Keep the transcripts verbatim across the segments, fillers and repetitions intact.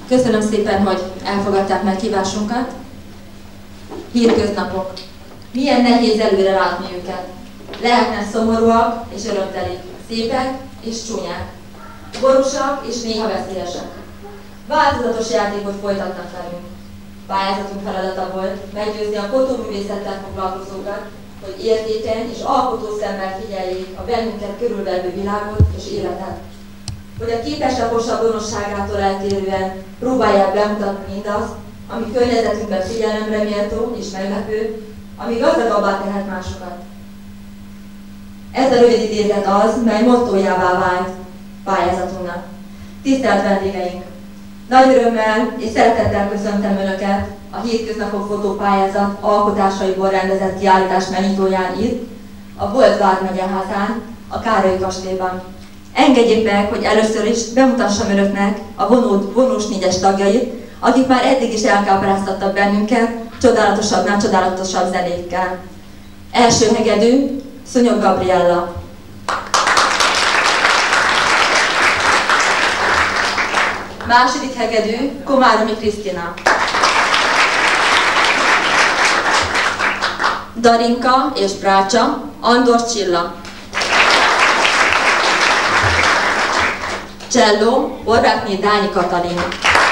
Köszönöm szépen, hogy elfogadták meghívásunkat. Hírköznapok. Milyen nehéz előre látni őket. Lehetnek szomorúak és örömtelik, szépek és csúnyák, borúsak és néha veszélyesek. Változatos játékot folytatnak velünk. Pályázatunk feladata volt meggyőzni a fotóművészettel foglalkozókat, hogy értékeny és alkotó szemmel figyeljék a bennünket körülvevő világot és életet. Hogy a képeslaposabb gonoszságától eltérően próbálják bemutatni mindazt, ami környezetünkben figyelemre méltó és meglepő, ami gazdagabbá tehet másokat. Ez a rövid idézet az, mely mottójává vált pályázatunknak. Tisztelt vendégeink! Nagy örömmel és szeretettel köszöntöm Önöket a Hétköznapok fotópályázat alkotásaiból rendezett kiállítás megnyitóján itt, a volt vármegyeházán, a Károlyi kastélyban. Engedjék meg, hogy először is bemutassam Önöknek a vonó, vonós négyes tagjait, akik már eddig is elkápráztattak bennünket csodálatosabbnál csodálatosabb zenékkel. Első hegedű, Szúnyog Gabriella. Második hegedű, Komáromi Krisztina. Darinka és Brácsa, Andor Csilla. Cselló, Horváthné Dányi Katalin.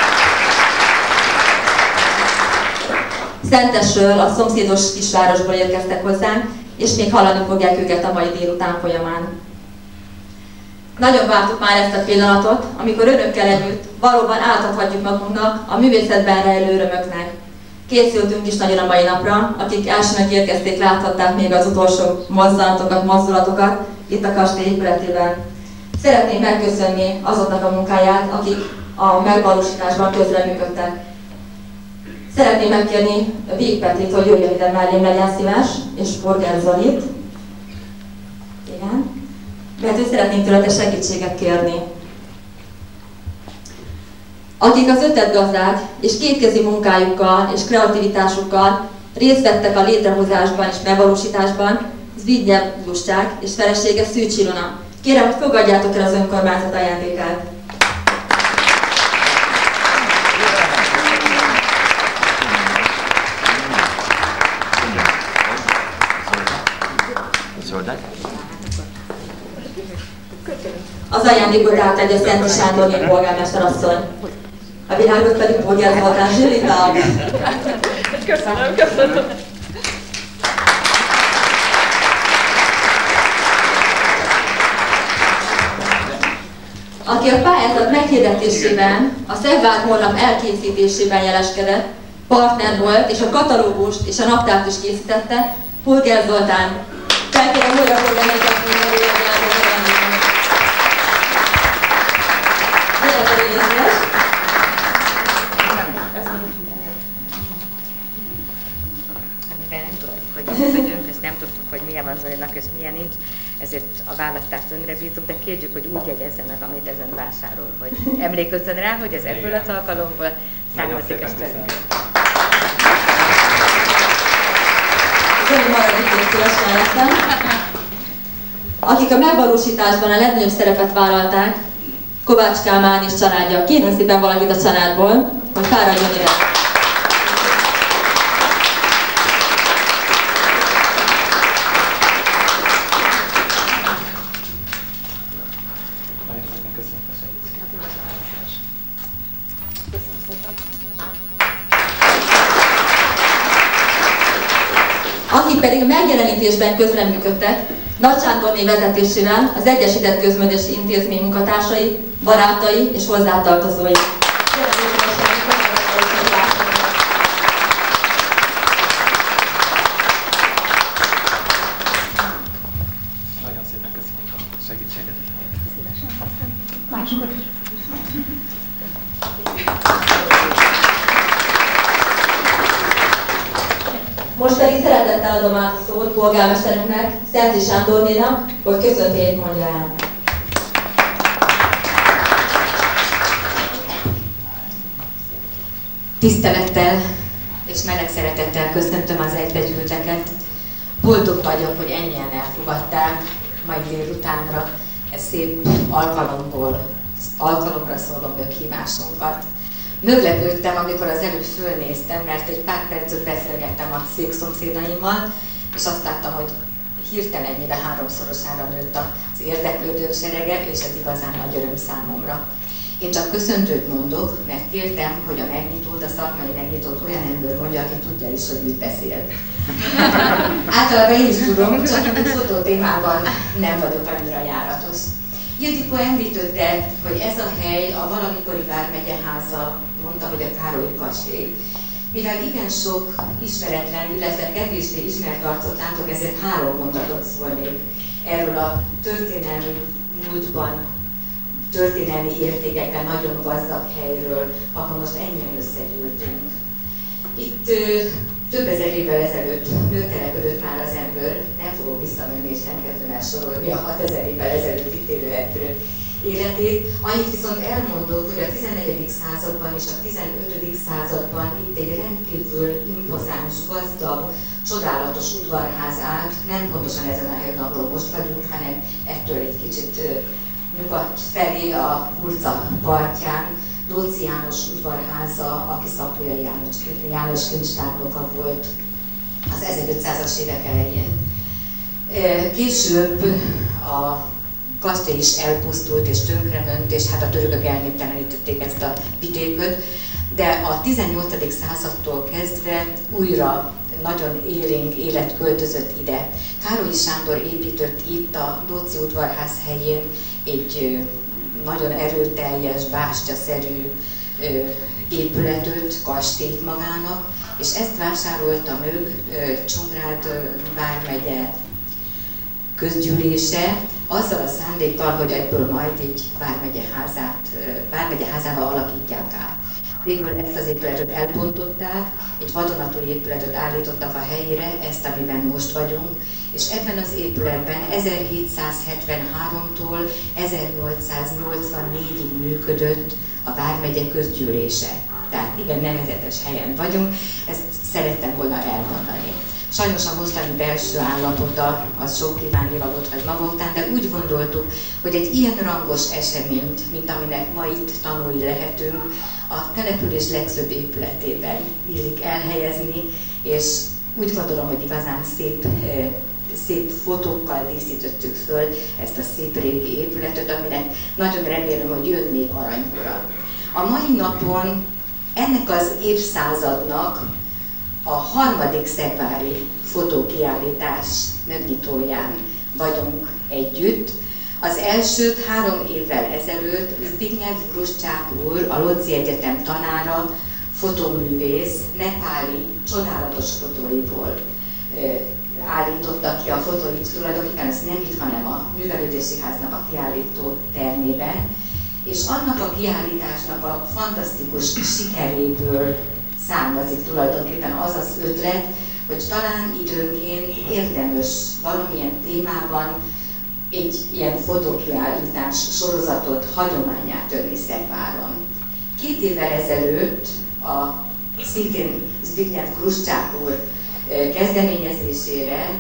Szentesről, a szomszédos kisvárosból érkeztek hozzánk, és még hallani fogják őket a mai délután folyamán. Nagyon vártuk már ezt a pillanatot, amikor Önökkel együtt valóban átadhatjuk magunknak a művészetben rejlő örömöknek. Készültünk is nagyon a mai napra, akik elsőnek érkezték, láthatták még az utolsó mozzanatokat, mozdulatokat itt a kastély épületében. Szeretném megköszönni azoknak a munkáját, akik a megvalósításban közreműködtek. Szeretném megkérni Vég Petrit, hogy jöjjön ide mellém, legyen szíves, és Forger Zolit. Igen. Mert ő szeretnénk tőlete segítséget kérni. Akik az ötletgazdák és kétkezi munkájukkal és kreativitásukkal részt vettek a létrehozásban és megvalósításban, Zbigniew Juszcsák és felesége Szűcs Ilona. Kérem, hogy fogadjátok el az önkormányzat ajándékát. Az ajándékot átadja Szenti Sándorné polgármester asszony. A világot pedig Forger Zoltán Zsilita. Köszönöm, köszönöm. Aki a pályázat meghirdetésében, a Szegvár honlap elkészítésében jeleskedett, partner volt, és a katalógust és a naptárt is készítette, Forger Zoltán. Felkérem, újra fog emlékezni, hogy újra Amivel nem tudtuk, hogy működünk, ezt nem tudtuk, hogy milyen van Zolinak, és milyen nincs, ezért a választást önre bíztuk, de kérjük, hogy úgy jegyezze meg, amit ezen vásárol, hogy emlékezzön rá, hogy ez ebből az alkalomból származik a sztörünk. Zoli marad itt és szíves mellettem. Akik a megvalósításban a legnagyobb szerepet vállalták, Kovács Kálmán és családja. Kérünk szépen valakit a családból, hogy fáradjon ide. Akik pedig a megjelenítésben közreműködtek, Nagy Sándorné vezetésével az Egyesített Közművelési Intézmény munkatársai, barátai és hozzátartozói. Nagyon szépen köszönöm a segítséget. Máskor is. Most pedig szeretettel adom át a szót polgármesterünknek, Szenti Sándornénak, hogy köszöntést mondja el. Tisztelettel és meleg szeretettel köszöntöm az egybegyűlteket. Boldog vagyok, hogy ennyien elfogadták mai délutánra e szép alkalomból, alkalomra szóló meghívásunkat. Meglepődtem, amikor az előbb fölnéztem, mert egy pár percet beszélgettem a székszomszédaimmal, és azt láttam, hogy hirtelennyire háromszorosára nőtt az érdeklődők serege, és ez igazán nagy öröm számomra. Én csak köszöntőt mondok, mert kértem, hogy a megnyitót, a szakmai megnyitót olyan ember mondja, aki tudja is, hogy mit beszél. Általában én is tudom, csak a fotótémában nem vagyok annyira járatos. Ildikó említette, hogy ez a hely a valamikori vármegyeháza, mondta, hogy a Károlyi kastély. Mivel igen sok ismeretlen, illetve kevésbé ismert arcot látok, ezért három mondatot szólnék erről a történelmi múltban, történelmi értékekben nagyon gazdag helyről, ahol most ennyien összegyűltünk. Itt ö, több ezer évvel ezelőtt megtelepedett már az ember, nem fogok visszamenni és nem kezdem el sorolni a hatezer évvel ezelőtt itt élő emberek életét. Annyit viszont elmondok, hogy a tizennegyedik században és a tizenötödik században itt egy rendkívül impozáns, gazdag, csodálatos udvarház állt, nem pontosan ezen a helyen, ahol most vagyunk, hanem ettől egy kicsit ö, nyugat felé a Kurca partján, Dóczy János udvarháza, aki Szapolya János, János kincstárnoka volt az ezerötszázas évek elején. Később a kastély is elpusztult és tönkrement, és hát a törökök elnéptelenítették ezt a vidéköt, de a tizennyolcadik századtól kezdve újra nagyon élénk élet költözött ide. Károlyi Sándor épített itt a Dóczy udvarház helyén egy nagyon erőteljes, bástyaszerű épületet, kastélyt magának, és ezt vásárolta meg Csongrád vármegye közgyűlése, azzal a szándékkal, hogy egyből majd egy vármegyeházát, vármegyeházával alakítják át. Végül ezt az épületet elbontották, egy vadonatúj épületet állítottak a helyére, ezt, amiben most vagyunk, és ebben az épületben ezerhétszázhetvenháromtól ezernyolcszáznyolcvannégyig működött a vármegye közgyűlése. Tehát igen, nevezetes helyen vagyunk, ezt szerettem volna elmondani. Sajnos a mostani belső állapota az sok kívánnivalót vagy maga után, de úgy gondoltuk, hogy egy ilyen rangos eseményt, mint aminek ma itt tanulni lehetünk, a település legszebb épületében illik elhelyezni, és úgy gondolom, hogy igazán szép, szép fotókkal díszítettük föl ezt a szép régi épületet, aminek nagyon remélem, hogy jön még aranykora. A mai napon ennek az évszázadnak a harmadik szegvári fotókiállítás megnyitóján vagyunk együtt. Az elsőt három évvel ezelőtt Zbigniew Gruszcsák úr, a Lodzi Egyetem tanára, fotóművész, nepáli csodálatos fotóiból állította ki a fotóit, tulajdonképpen ez nem itt, hanem a Művelődési Háznak a kiállító termében, és annak a kiállításnak a fantasztikus sikeréből származik tulajdonképpen az az ötlet, hogy talán időnként érdemes valamilyen témában egy ilyen fotókiállítás sorozatot hagyományát törni Szegváron. Két évvel ezelőtt a szintén Zbigniew Gruszcsák úr kezdeményezésére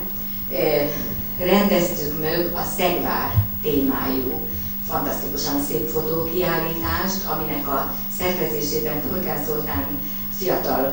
rendeztük meg a Szegvár témájú, fantasztikusan szép fotókiállítást, aminek a szervezésében Polgár Zoltán fiatal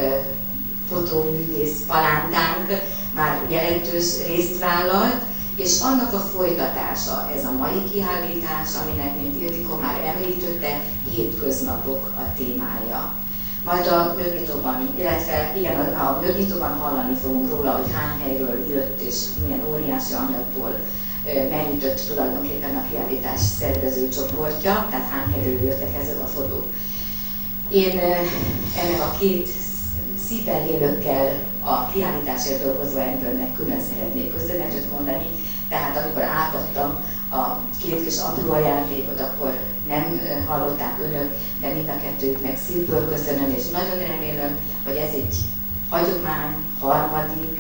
fotóművész palántánk már jelentős részt vállalt, és annak a folytatása ez a mai kiállítás, aminek, mint Ildikó már említette, hétköznapok a témája. Majd a mögnyitóban, illetve igen, a mögnyitóban hallani fogunk róla, hogy hány helyről jött és milyen óriási anyagból merített tulajdonképpen a kiállítás szervező csoportja, tehát hány helyről jöttek ezek a fotók. Én ennek a két szívvel élőkkel a kiállításért dolgozó embernek külön szeretnék köszönetet mondani, tehát amikor átadtam a két kis apró ajándékot, akkor nem hallották önök, de mind a kettőknek szívből köszönöm, és nagyon remélem, hogy ez egy hagyomány, harmadik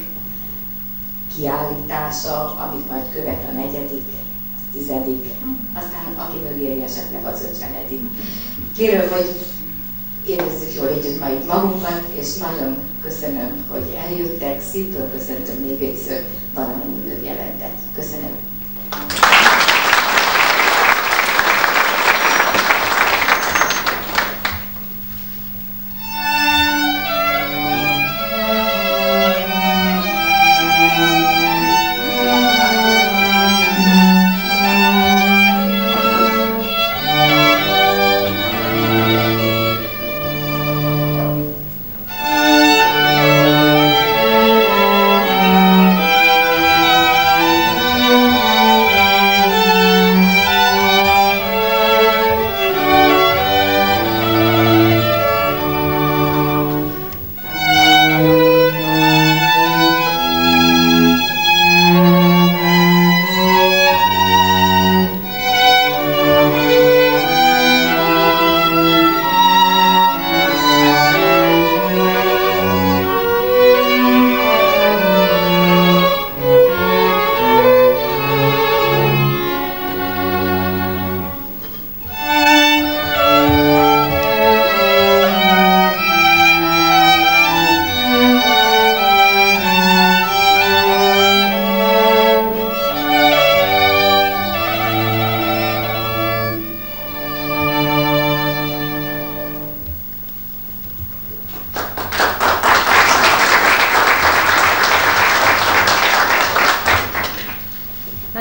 kiállítása, amit majd követ a negyedik, a tizedik, aztán aki mögéri esetleg az ötvenedik. Kérem, hogy érezzük jól együtt ma itt magunkat, és nagyon köszönöm, hogy eljöttek, szívből köszöntöm még egyszer valamennyi jelentet. Köszönöm.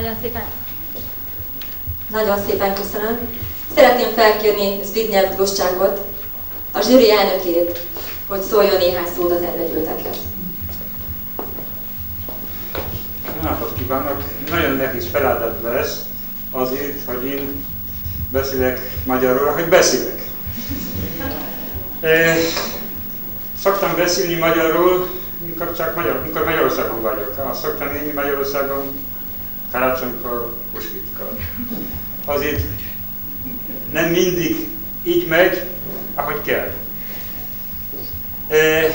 Nagyon szépen. Nagyon szépen köszönöm. Szeretném felkérni Zbigniew Gluszcsákot, a zsűri elnökét, hogy szóljon néhány szót az elvegyültekhez. Napot kívánok! Nagyon nehéz feladat lesz azért, hogy én beszélek magyarul, hogy beszélek. E, szoktam beszélni magyarul, mikor csak Magyar, mikor Magyarországon vagyok. Ha szoktam élni Magyarországon, karácsonykor, húsvétkor. Azért nem mindig így megy, ahogy kell. E,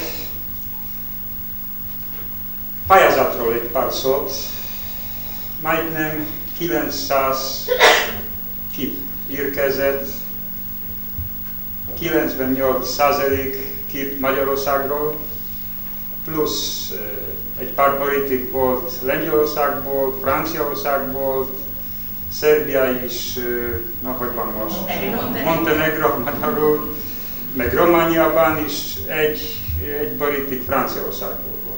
pályázatról egy pár szót. Majdnem kilencszáz kép érkezett, kilencvennyolc százalék kép Magyarországról, plusz egy pár boríték volt Lengyelországból, Franciaországból, Szerbia is, na hogy van most? Montenegro, magyarul, meg Romániában is egy, egy boríték Franciaországból volt.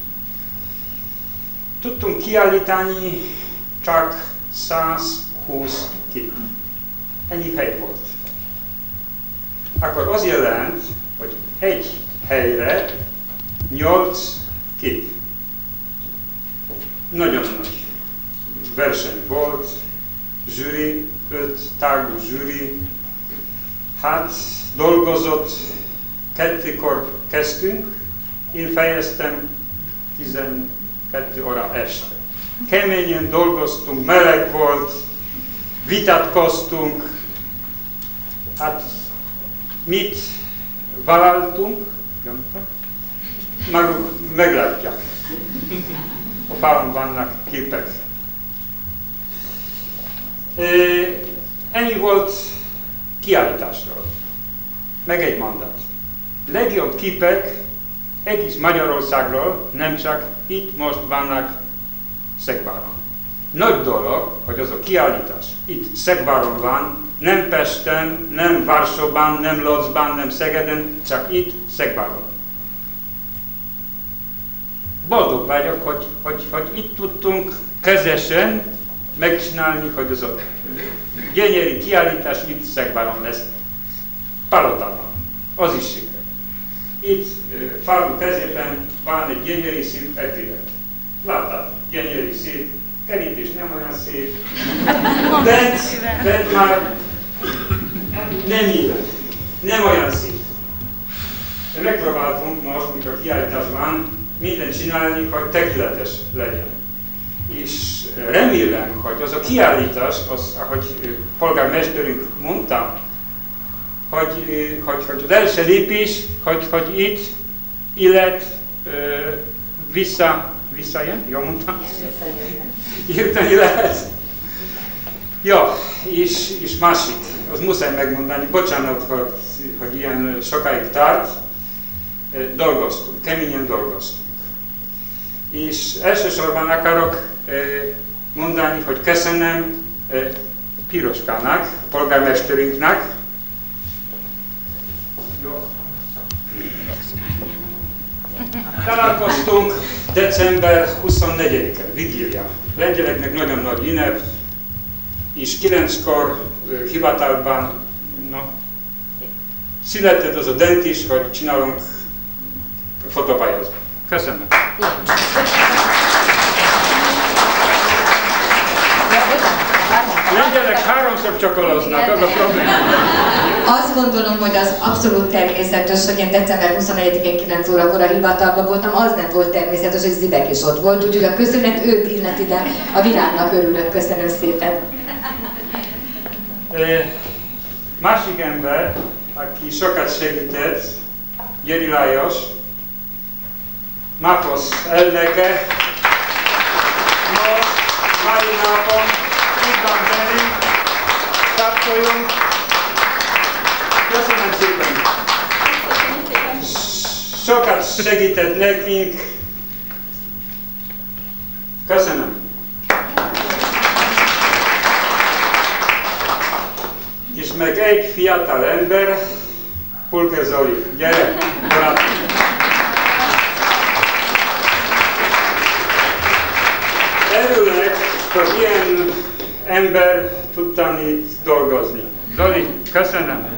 Tudtunk kiállítani csak százhúsz kép. Ennyi hely volt. Akkor az jelent, hogy egy helyre nyolc kép. Nagyon nagy verseny volt, zsűri, öt tagú zsűri. Hát dolgozott, kettőkor kezdtünk, én fejeztem tizenkettő óra este. Keményen dolgoztunk, meleg volt, vitatkoztunk, hát mit vállaltunk, maguk meglátják. A falon vannak képek. E, ennyi volt kiállításról. Meg egy mondat. Legjobb képek egész Magyarországról, nem csak itt most vannak Szegváron. Nagy dolog, hogy az a kiállítás itt Szegváron van, nem Pesten, nem Varsóban, nem Lodzban, nem Szegeden, csak itt Szegváron. Boldog vagyok, hogy, hogy, hogy itt tudtunk közösen megcsinálni, hogy az a gyönyörű kiállítás itt Szegváron lesz. Palotában. Az is siker. Itt falu középen van egy gyönyörű szép épület. Látod, gyönyörű szép, kerítés nem olyan szép. Bent, bent már nem ilyen, nem olyan szép. Megpróbáltunk most, mikor kiállítás van, mindent csinálni, hogy tökéletes legyen. És remélem, hogy az a kiállítás, az, ahogy polgármesterünk mondta, hogy, hogy, hogy az első lépés, hogy, hogy itt illet uh, vissza, visszajön, jól mondtam? Írtani lehet. Ja, és, és másik, az muszáj megmondani, bocsánat, hogy, hogy ilyen sokáig tart, dolgoztunk, keményen dolgoztunk. És elsősorban akarok mondani, hogy köszönöm Piroskának, polgármesterünknek. Jó. Találkoztunk december huszonnegyedikén, vigília. Lengyeleknek nagyon nagy ünnep, és kilenckor hivatalban no, született az a döntés, hogy csinálunk fotopályázatot. Köszönöm. Lengyelek háromszor csakoloznak, az a probléma. Azt gondolom, hogy az abszolút természetes, hogy én december huszonnegyedikén kilenc órakor a hivatalban voltam, az nem volt természetes, hogy Zibek is ott volt, úgyhogy a köszönet őt illeti, de a világnak örülök, köszönöm szépen. E, másik ember, aki sokat segített, Gyeri Lajos, MAFOSZ elnöke, most mai napon itt van velünk, tapsoljunk. Köszönöm szépen! Sokat segített nekünk. Köszönöm! És meg egy fiatal ember, Pulker Zoli. Gyere, barátom! Örülök, hogy ilyen ember tudtam itt dolgozni. Zoli, köszönöm.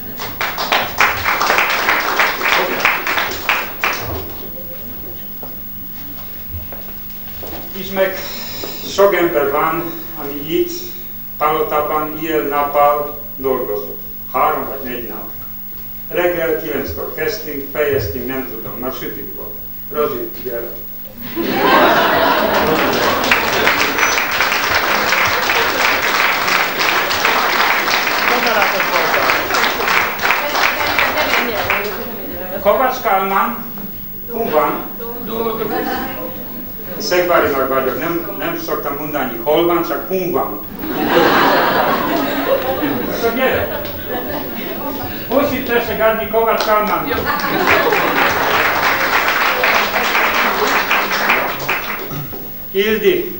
És meg sok ember van, ami itt Palotában éjjel-nappal dolgozott. Három vagy négy nap. Reggel kilenckor kezdtünk, fejeztünk, nem tudom, már sütik volt. Rozi, gyere. Kovács Kálmán, hol van? Szegvárinak vagyok, nem, nem szoktam mondani, hol van, csak hol van. Akkor gyere! Pusztítesse Gádni Kovács Kálmán. Ildi,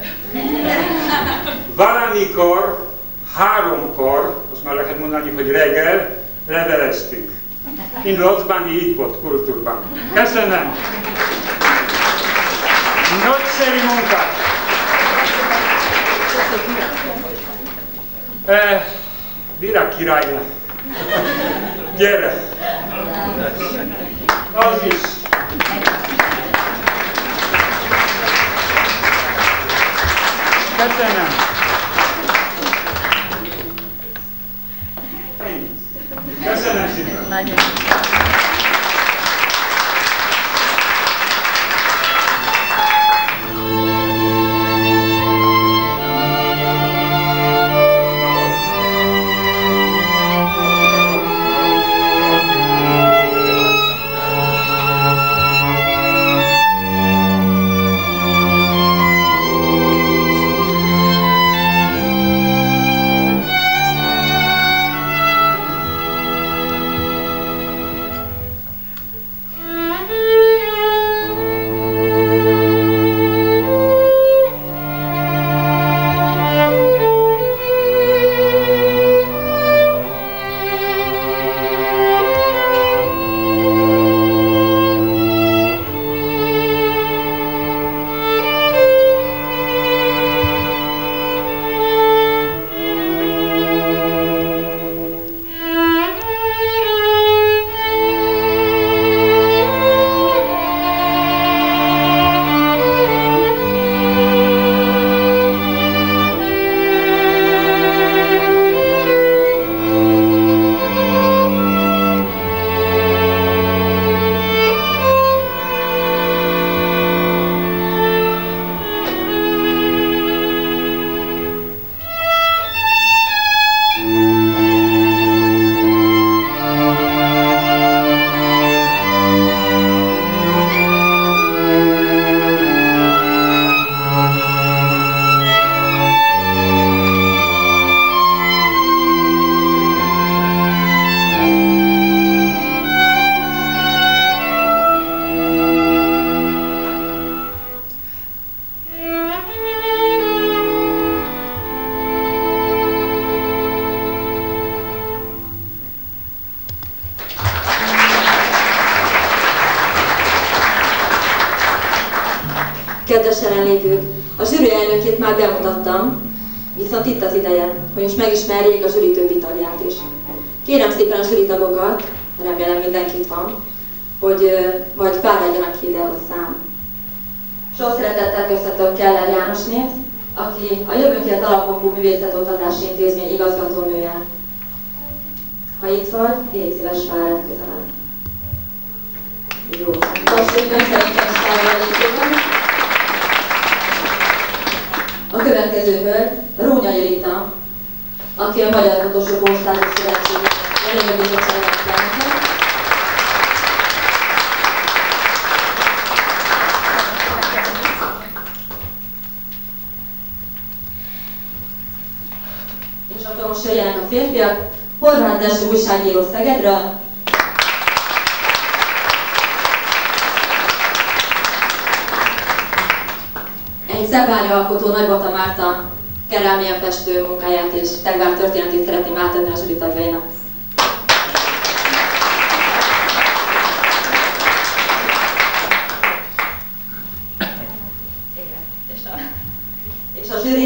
valamikor, háromkor, azt már lehet mondani, hogy reggel, leveleztünk. Én Lodzban így volt, kultúrban. Köszönöm! Nagyszerű munkát! Eh, Virág királynak. Gyere! Az is! Köszönöm! Köszönöm szépen! Nagyon. Kedves jelenlévők, a zsűri elnökét már bemutattam, viszont itt az ideje, hogy most megismerjék a zsűri többi tagját is. Kérem szépen a zsűri tagokat, remélem mindenki itt van, hogy vagy fáradjanak ki ide hozzám. Sok szeretettel köszöntöm Keller Jánosnét, aki a Jövőnkért Alapokú Művészetoktatási Intézmény igazgatónője. Ha itt vagy, légy szíves, fáradj közelebb. Jó, köszönjük, szerintem is a következő hölgy, Rónyai Rita, aki a Magyar Fotósok Országos Szövetség Jelenlegi Bizottságának elnöke. És akkor most jöjjenek a férfiak. Horváth Dezső újságíró Szegedről. Egy szegvári alkotó Nagybata Márta kerámia festő munkáját és Szegvár történetét szeretném átadni a zsűri tagjainak. És a zsűri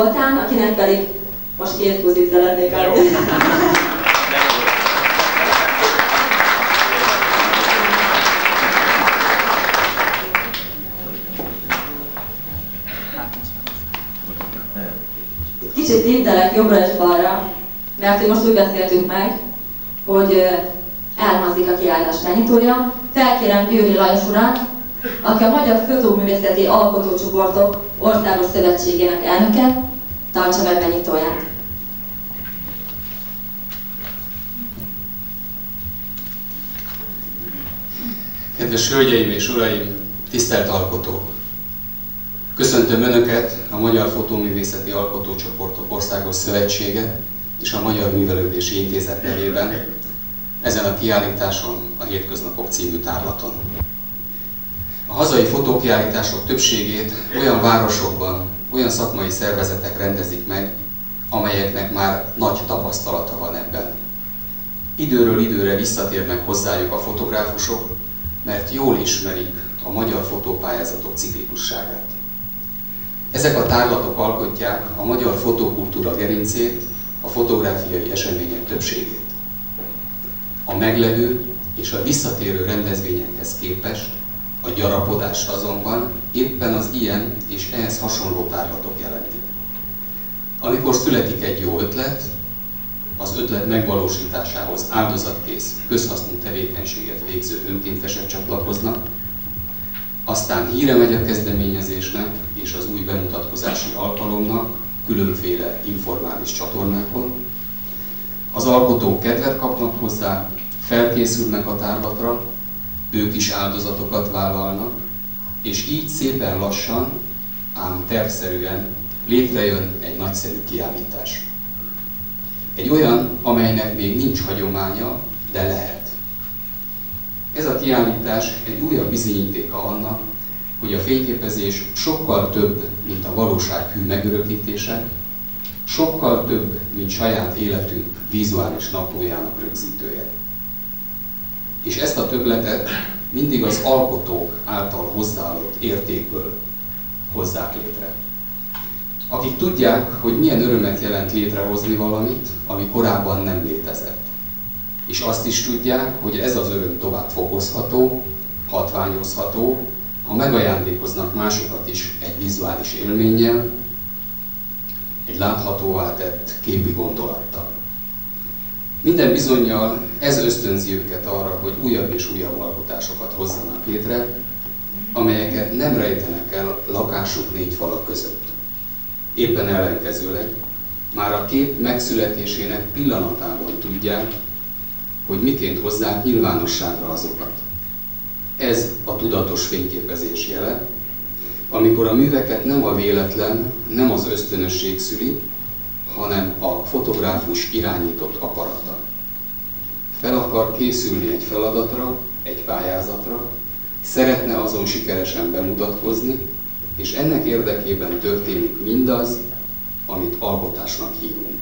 Zoltán, akinek pedig most két kúzit szeretnék adni. Kicsit lépdelek jobbra és balra, mert hogy most úgy beszéltünk meg, hogy elhangzik a kiállítás megnyitója. Felkérem Győri Lajos urat, aki a Magyar Fotóművészeti Alkotócsoportok Országos Szövetségének elnöke, tartsa meg megnyitóját. Kedves hölgyeim és uraim, tisztelt alkotók! Köszöntöm Önöket a Magyar Fotóművészeti Alkotócsoportok Országos Szövetsége és a Magyar Művelődési Intézet nevében ezen a kiállításon, a Hétköznapok című tárlaton. A hazai fotókiállítások többségét olyan városokban, olyan szakmai szervezetek rendezik meg, amelyeknek már nagy tapasztalata van ebben. Időről időre visszatérnek hozzájuk a fotográfusok, mert jól ismerik a magyar fotópályázatok ciklikusságát. Ezek a tárlatok alkotják a magyar fotokultúra gerincét, a fotográfiai események többségét. A meglevő és a visszatérő rendezvényekhez képest a gyarapodást azonban éppen az ilyen és ehhez hasonló tárlatok jelentik. Amikor születik egy jó ötlet, az ötlet megvalósításához áldozatkész, közhasznú tevékenységet végző önkéntesek csatlakoznak, aztán híre megy a kezdeményezésnek és az új bemutatkozási alkalomnak különféle informális csatornákon. Az alkotók kedvet kapnak hozzá, felkészülnek a tárlatra, ők is áldozatokat vállalnak, és így szépen lassan, ám tervszerűen létrejön egy nagyszerű kiállítás. Egy olyan, amelynek még nincs hagyománya, de lehet. Ez a kiállítás egy újabb bizonyítéka annak, hogy a fényképezés sokkal több, mint a valóság hű megörökítése, sokkal több, mint saját életünk vizuális naplójának rögzítője. És ezt a többletet mindig az alkotók által hozzáadott értékből hozzák létre. Akik tudják, hogy milyen örömet jelent létrehozni valamit, ami korábban nem létezett. És azt is tudják, hogy ez az öröm tovább fokozható, hatványozható, ha megajándékoznak másokat is egy vizuális élménnyel, egy láthatóvá tett képi gondolattal. Minden bizonnyal ez ösztönzi őket arra, hogy újabb és újabb alkotásokat hozzanak létre, amelyeket nem rejtenek el lakásuk négy falak között. Éppen ellenkezőleg, már a kép megszületésének pillanatában tudják, hogy miként hozzák nyilvánosságra azokat. Ez a tudatos fényképezés jele, amikor a műveket nem a véletlen, nem az ösztönösség szüli, hanem a fotográfus irányított akarata. Fel akar készülni egy feladatra, egy pályázatra, szeretne azon sikeresen bemutatkozni, és ennek érdekében történik mindaz, amit alkotásnak hívunk.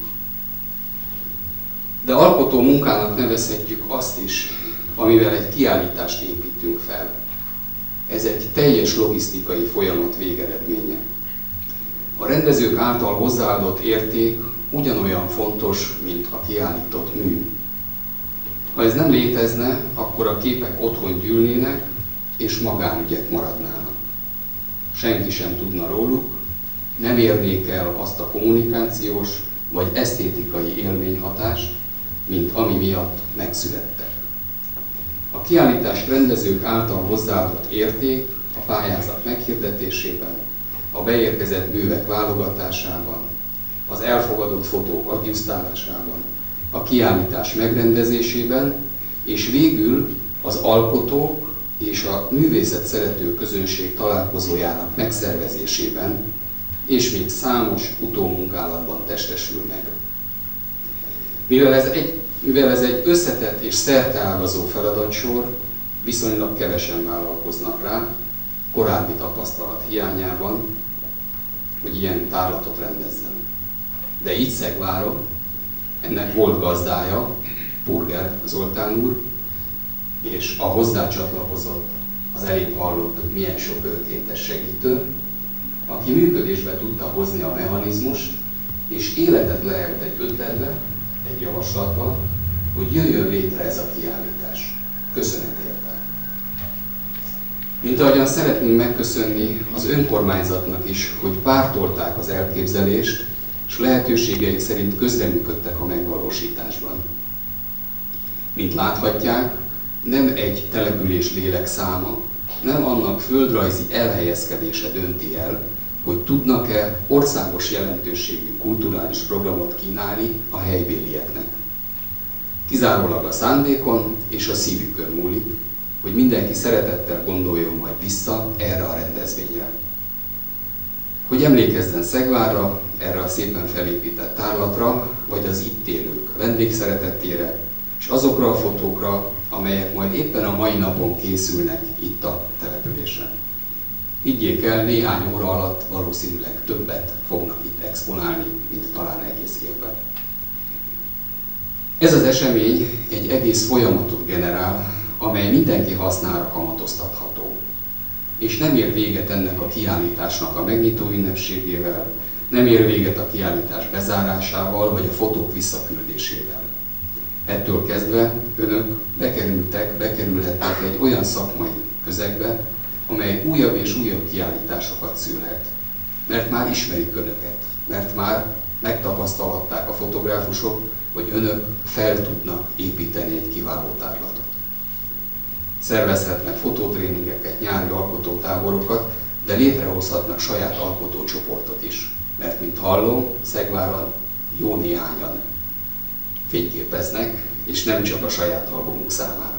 De alkotó munkának nevezhetjük azt is, amivel egy kiállítást építünk fel. Ez egy teljes logisztikai folyamat végeredménye. A rendezők által hozzáadott érték ugyanolyan fontos, mint a kiállított mű. Ha ez nem létezne, akkor a képek otthon gyűlnének, és magánügyek maradnának. Senki sem tudna róluk, nem érnék el azt a kommunikációs vagy esztétikai élményhatást, mint ami miatt megszülettek. A kiállítás rendezők által hozzáadott érték a pályázat meghirdetésében, a beérkezett művek válogatásában, az elfogadott fotók adjusztálásában, a kiállítás megrendezésében, és végül az alkotók és a művészet szerető közönség találkozójának megszervezésében, és még számos utómunkálatban testesül meg. Mivel ez egy, mivel ez egy összetett és szerteágazó feladatsor, viszonylag kevesen vállalkoznak rá, korábbi tapasztalat hiányában, hogy ilyen tárlatot rendezzen. De így Szegváron, ennek volt gazdája, Purger Zoltán úr, és a hozzá csatlakozott, az elég hallott milyen sok önkéntes segítő, aki működésbe tudta hozni a mechanizmust, és életet lehelt egy ötletbe, egy javaslatba, hogy jöjjön létre ez a kiállítás. Köszönet érte. Mint ahogyan szeretnénk megköszönni az önkormányzatnak is, hogy pártolták az elképzelést, és lehetőségeik szerint közreműködtek a megvalósításban. Mint láthatják, nem egy település lélekszáma, nem annak földrajzi elhelyezkedése dönti el, hogy tudnak-e országos jelentőségű kulturális programot kínálni a helybélieknek. Kizárólag a szándékon és a szívükön múlik, hogy mindenki szeretettel gondoljon majd vissza erre a rendezvényre. Hogy emlékezzen Szegvárra, erre a szépen felépített tárlatra, vagy az itt élők vendégszeretetére, és azokra a fotókra, amelyek majd éppen a mai napon készülnek itt a településen. Higgyék el, néhány óra alatt valószínűleg többet fognak itt exponálni, mint talán egész évben. Ez az esemény egy egész folyamatot generál, amely mindenki hasznára kamatoztatható. És nem ér véget ennek a kiállításnak a megnyitó ünnepségével, nem ér véget a kiállítás bezárásával, vagy a fotók visszaküldésével. Ettől kezdve önök bekerültek, bekerülhettek egy olyan szakmai közegbe, amely újabb és újabb kiállításokat szülhet. Mert már ismerik önöket, mert már megtapasztalhatták a fotográfusok, hogy önök fel tudnak építeni egy kiváló tárlatot. Szervezhetnek fototréningeket, nyári alkotótáborokat, de létrehozhatnak saját alkotócsoportot is. Mert, mint hallom, Szegváron jó néhányan fényképeznek, és nem csak a saját albumuk számára.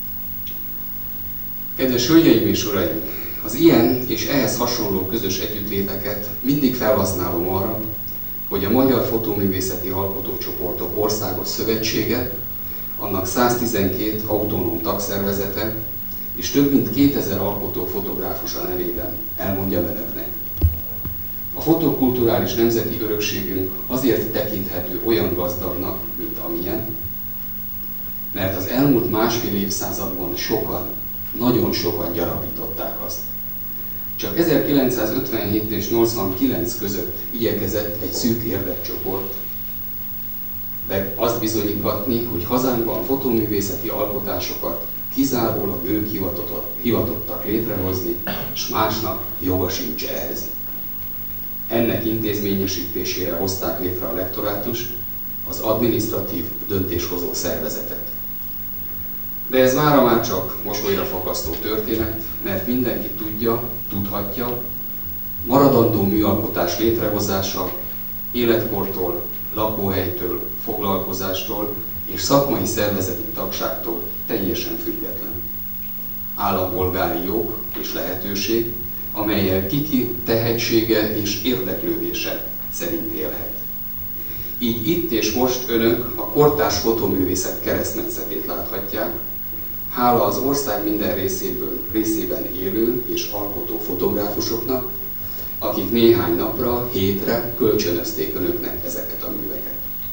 Kedves hölgyeim és uraim, az ilyen és ehhez hasonló közös együttléteket mindig felhasználom arra, hogy a Magyar Fotóművészeti Alkotócsoportok Országos Szövetsége, annak száztizenkét autonóm tagszervezete és több mint kétezer alkotó fotográfusa nevében elmondjam önöknek. A fotokulturális nemzeti örökségünk azért tekinthető olyan gazdagnak, mint amilyen, mert az elmúlt másfél évszázadban sokan, nagyon sokan gyarapították azt. Csak ezerkilencszázötvenhét és nyolcvankilenc között igyekezett egy szűk érdekcsoport de azt bizonyítani, hogy hazánkban fotóművészeti alkotásokat kizárólag ők hivatottak létrehozni, és másnak joga sincs ehhez. Ennek intézményesítésére hozták létre a lektorátust, az adminisztratív döntéshozó szervezetet. De ez mára már csak mosolyra fakasztó történet, mert mindenki tudja, tudhatja, maradandó műalkotás létrehozása életkortól, lakóhelytől, foglalkozástól és szakmai szervezeti tagságtól teljesen független. Állampolgári jog és lehetőség, amellyel kiki tehetsége és érdeklődése szerint élhet. Így itt és most önök a kortárs fotoművészet keresztmetszetét láthatják, hála az ország minden részéből, részében élő és alkotó fotográfusoknak, akik néhány napra, hétre kölcsönözték önöknek ezeket a műveket.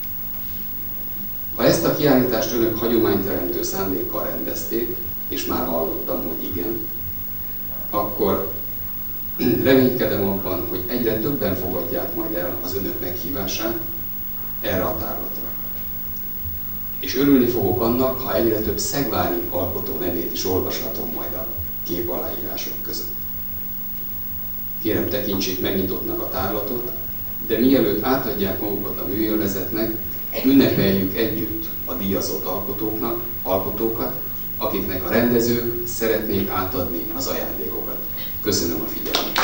Ha ezt a kiállítást önök hagyományteremtő szándékkal rendezték, és már hallottam, hogy igen, akkor reménykedem abban, hogy egyre többen fogadják majd el az önök meghívását erre a tárlatra. És örülni fogok annak, ha egyre több szegvári alkotó nevét is olvashatom majd a képaláírások között. Kérem, tekintsék megnyitottnak a tárlatot, de mielőtt átadják magukat a műélvezetnek, ünnepeljük együtt a díjazott alkotóknak, alkotókat, akiknek a rendezők szeretnék átadni az ajándékokat. Köszönöm a figyelmet!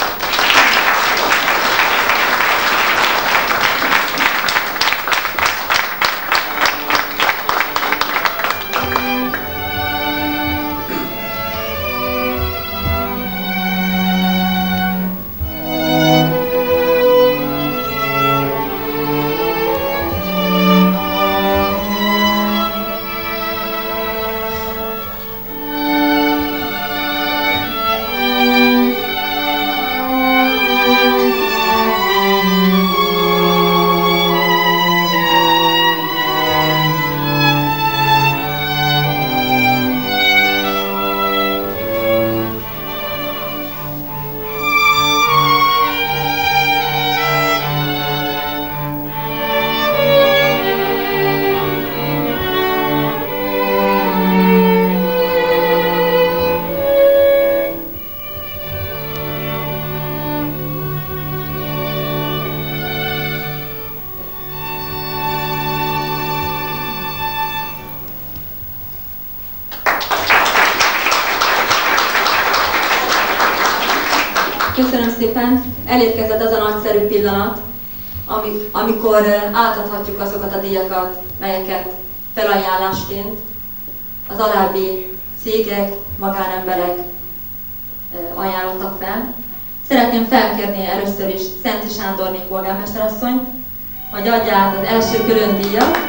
Köszönöm szépen. Elérkezett az a nagyszerű pillanat, amikor átadhatjuk azokat a díjakat, melyeket felajánlásként az alábbi cégek, magánemberek ajánlottak fel. Szeretném felkérni először is Szenti Sándorné polgármesterasszonyt, hogy adja át az első külön díjat.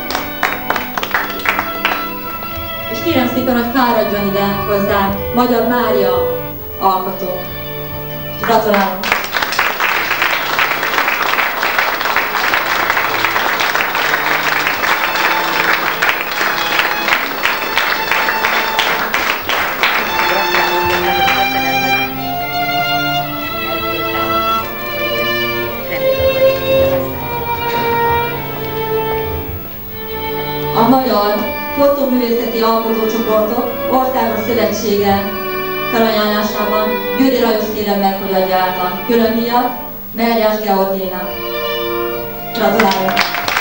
És kérem szépen, hogy fáradjon ide hozzánk Magyar Mária alkotó. Gratulálok! A Magyar Fotóművészeti Alkotócsoportok Országos Szövetsége felajánlásában Győri Lajos kérem meg, hogy adja át a külön díjat Mergyás Georgiénak. Gratulálok!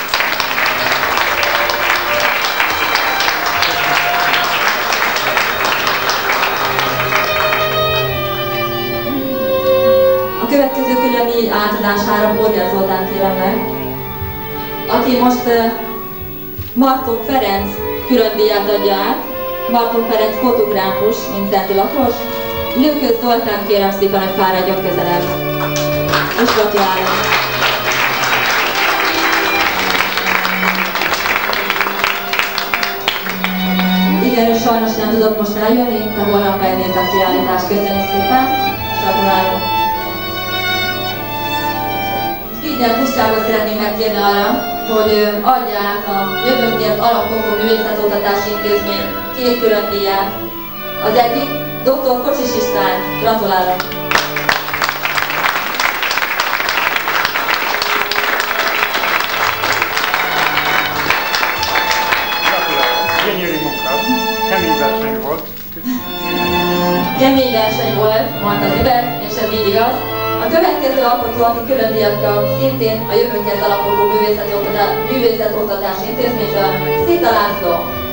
A következő külön díj átadására Borger Zoltán kérem meg, aki most uh, Marton Ferenc külön díját adja át. Marton Ferenc fotográfus, mint Szenti lakos. Lőköz Zoltán kérem szépen, hogy fáradjon közelebb. És gratulálok! Igen, és sajnos nem tudok most eljönni, de holnap megnéz a kiállítást. Köszönjük szépen, és gratulálok! Figyelj, Pusztágot szeretném megkérni arra, hogy adja át a Jövőnkért Alapfokú Művészetoktatási Intézmény két külön díját. Az egyik doktor Kocsis István. Gratulálok! Gratulálok! Gyönyörű munkám. Kemény verseny volt. Kemény verseny volt, mondta Züber, és ez így igaz. A következő alkotó, aki külön díjat kap, szintén a Jövőnkért Alapfokú Művészetoktatási Intézménytől, Szita László.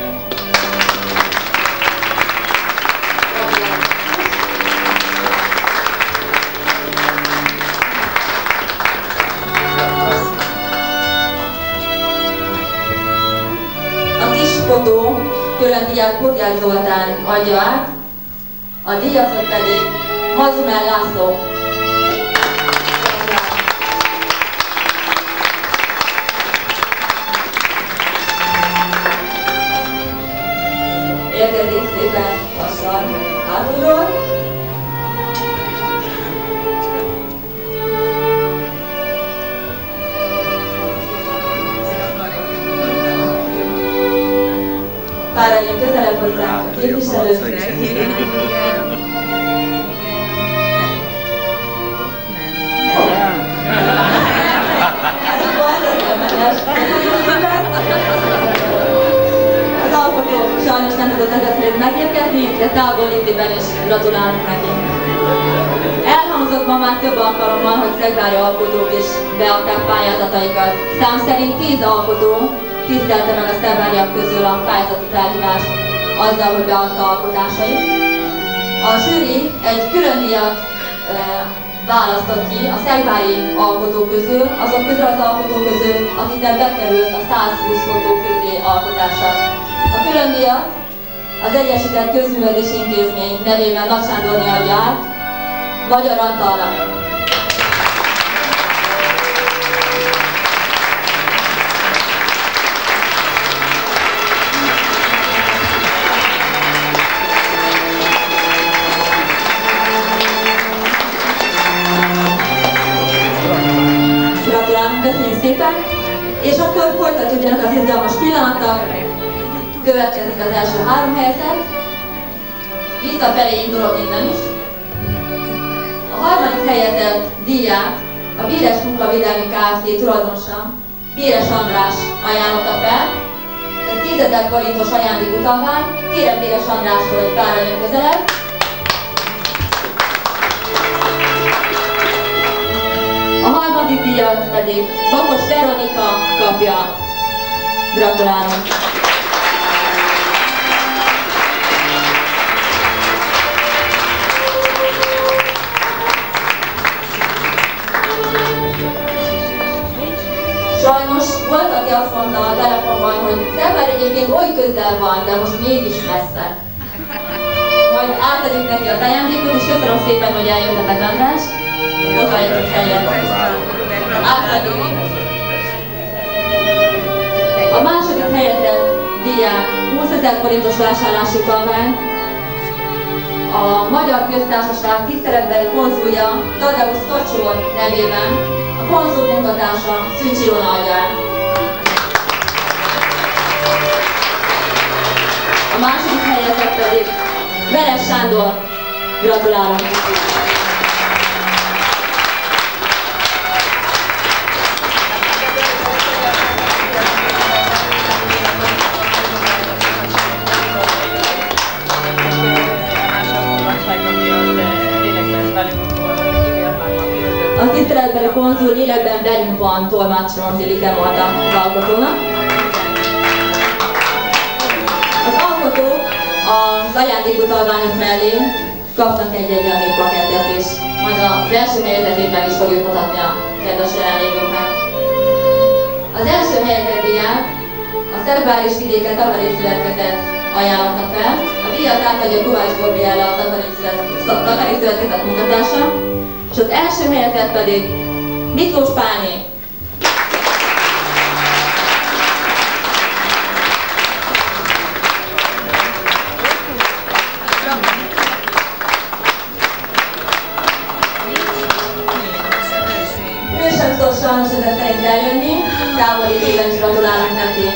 A kisfotó külön díjat Borger Zoltán adja át, a díjazat pedig Mazumel László. Érkezik szépen lassan hátulról. Fáradjon közelebb hozzá a képviselő. Az alkotó sajnos nem tudott ezzel szerint megérkezni, de távol időben is gratulálunk neki. Elhangzott ma már több alkalommal, hogy szegvári alkotók is beadták pályázataikat. Szám szerint tíz alkotó tisztelte meg a szegváriak közül a pályázati felhívást azzal, hogy beadta alkotásait. A zsűri egy külön díjat e, választott ki a szegvári alkotók közül, azok közül az alkotók közül, akiknek bekerült a százhúsz fotó közé alkotása. A külön díjat az Egyesített Közművelési Intézmény nevében Nagy Sándorné adja át, Magyar Antalnak. Gratulálunk, köszönjük szépen! És akkor folytatjuk ugyanak az izgalmas pillanattal. Következik az első három helyzet. Visszafelé indulok innen is. A harmadik helyezett díját a Bíres Munkavédelmi Kft. Tulajdonosa Bíres András ajánlotta fel. Ez tízezer forintos ajándékutalvány. Kérem Bíres Andrást, hogy fáradjon közelebb. A harmadik díjat pedig Bakos Veronika kapja. Gratulálunk! valaki azt mondta a telefonban, hogy Szegvár egyébként oly közel van, de most mégis messze. Majd átadjuk neki az ajándékot, és köszönöm szépen, hogy eljöttetek, András. Ott vagy egy helyet. Átadjuk. A második helyezett díját húszezer forintos vásárlási utalvány a Magyar Köztársaság tiszteletbeli konzulja Tadeusz Kacsor nevében a konzul munkatársa Szűcs Ilona adja. A második helyezett pedig Veres Sándor. Gratulálok! A tiszteletbeli konzul lélekben velünk van, tolmácsolom Zilike mondta az alkotónak. Az alkotók az ajándékutalványok mellé kapnak egy-egy emlékplakettet is. Majd az első helyezetét meg is fogjuk mutatni a kedves jelenlévőknek. Az első helyezett díját a Szegvár és vidéke takarékszövetkezet ajánlottak fel. A díjat átadja Kovács Gabriella, a takarékszövetkezet munkatársa. És az első helyezett pedig Miklós Pálné. Ő sem tud sajnos ezek szerint eljönni, távoli éven is gratulálunk neki.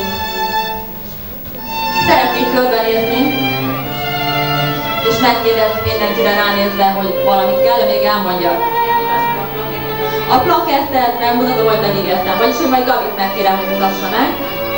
Szeretnék körbenézni, és megkérdezni mindenkire ránézve, hogy valamit kell, még elmondja. A plakettet nem mutatom, hogy megígértem, vagyis hogy majd Gabit megkérem, hogy mutassa meg.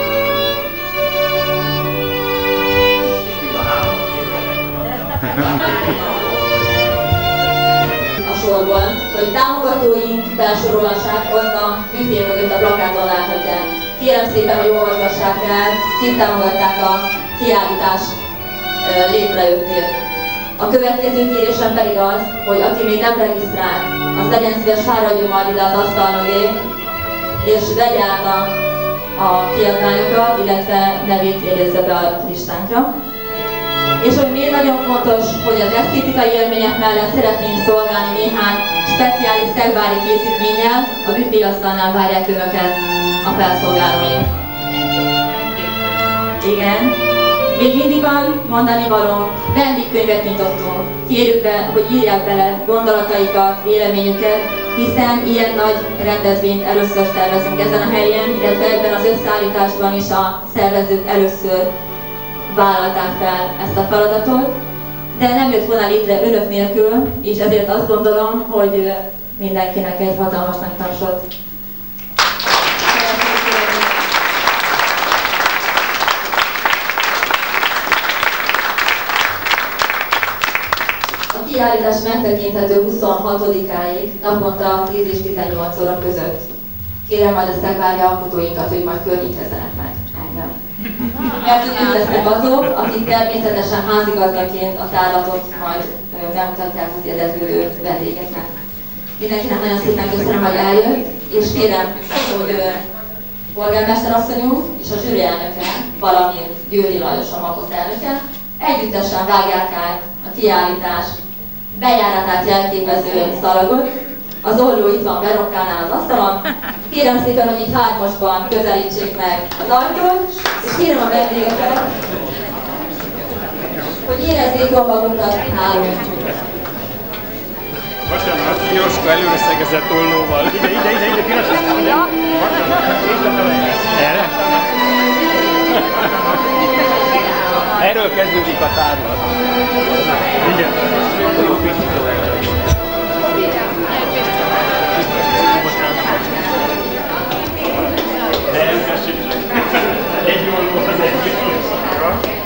A sorból, hogy támogatóink felsorolását ott a büfé mögött a plakáton láthatják. Kérem szépen, hogy olvasgassák el, kik támogatták a kiállítás létrejöttét. A következő kérésem pedig az, hogy aki még nem regisztrált, az legyen szíves, fáradjon majd ide az asztal mögé, és vegye át a, a kiadványokat, illetve nevét jegyezze be a listánkra. És hogy még nagyon fontos, hogy az esztétikai élmények mellett szeretnénk szolgálni néhány speciális szegvári készítménnyel, a büféasztalnál várják önöket a felszolgálóink. Igen. Még mindig van mondani való, vendégkönyvet nyitottunk. Kérjük be, hogy írják bele gondolataikat, véleményüket, hiszen ilyen nagy rendezvényt először szervezünk ezen a helyen, illetve ebben az összeállításban is a szervezők először vállalták fel ezt a feladatot, de nem jött volna létre önök nélkül, és ezért azt gondolom, hogy mindenkinek egy hatalmas nagy tapsot. A kiállítás megtekinthető huszonhatodikáig, naponta tíz és tizennyolc óra között. Kérem majd a szegvári alkotóinkat, hogy majd környékezzenek meg engem. Mert itt lesznek azok, akik természetesen házigazdaként a tárlatot majd bemutatják az érdeklődő vendégeknek. Mindenkinek nagyon szépen köszönöm, hogy eljött, és kérem, hogy polgármester asszonyunk és a zsűri elnöke, valamint Győri Lajos a MAKOSZ elnöke, együttesen vágják át a kiállítás bejáratát jelképező szalagot. Az olló itt van Berokkánál az asztalon. Kérem szépen, hogy így hármasban közelítsék meg az ajtót, és kérem a vendégeket, hogy érezzék jól magukat nálunk. Bocsánat, Jóska előre szegezett ollóval. Ide, ide, ide, ide, piros. Erre? Erről kezdődik a tárlat. Igen. De elkezdjük. Egy olló az egy.